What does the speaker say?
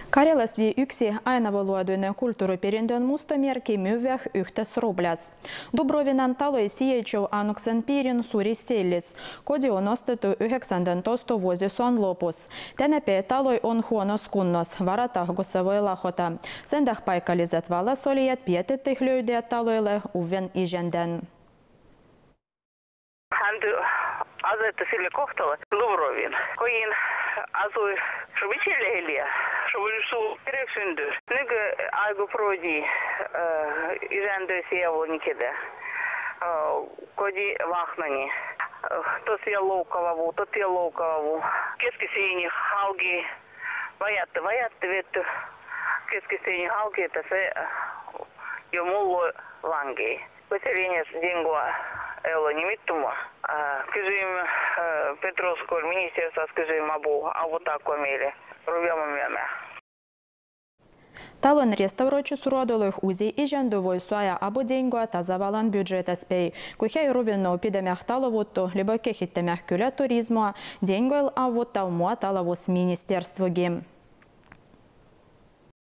Karjalasvi yksi ainavoluoduinen kulttuuriperinnön mustomerkki myyväh yhtes rublas. Dubrovinan taloi sijaitsee Annuksen piirin suuri sellis. Kodi on ostettu 19 vuosisuon lopussa. Tänäpä taloi on huonossa kunnossa, varatahkossa voi lahota. Sen tähden paikalliset valasolijat pietettiin löydää taloille uuden isännän. Hän asetti sille kohtalle Dubrovin, koin asui Shubicheleheliä, Shubichu Kereksyndyr. Nyky-aiku proodi isändöi sievonikide, kodi vahnani. Tosiaan loukkaavavu. Keskisiini halki, vajatte vetty. Keskisiini halki, että se jo mulla langi. Поселение Денгуа Элла Немиттума. Кызым Петровского министерства скажем а вот такой мере. Рубямами. Talon restauroitus ruodolich uzi ižandu voisuoja abu Dengua tasavalan biudžetas pei. Kuhei ruvino pidemech talovuttu, libo kehittämech kyllä turismoa, Denguel avutta mua talavus ministerstvugi.